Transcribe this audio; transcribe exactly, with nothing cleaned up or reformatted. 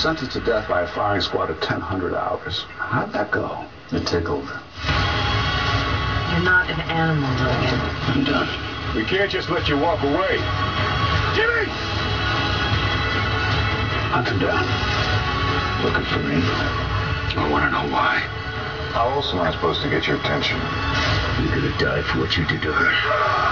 sentenced to death by a firing squad of ten hundred hours. How'd that go? It tickled. You're not an animal, Logan. I'm done. We can't just let you walk away. Jimmy! Hunt him down. Looking for me. I want to know why. How else am I supposed to get your attention? You're gonna die for what you did to her.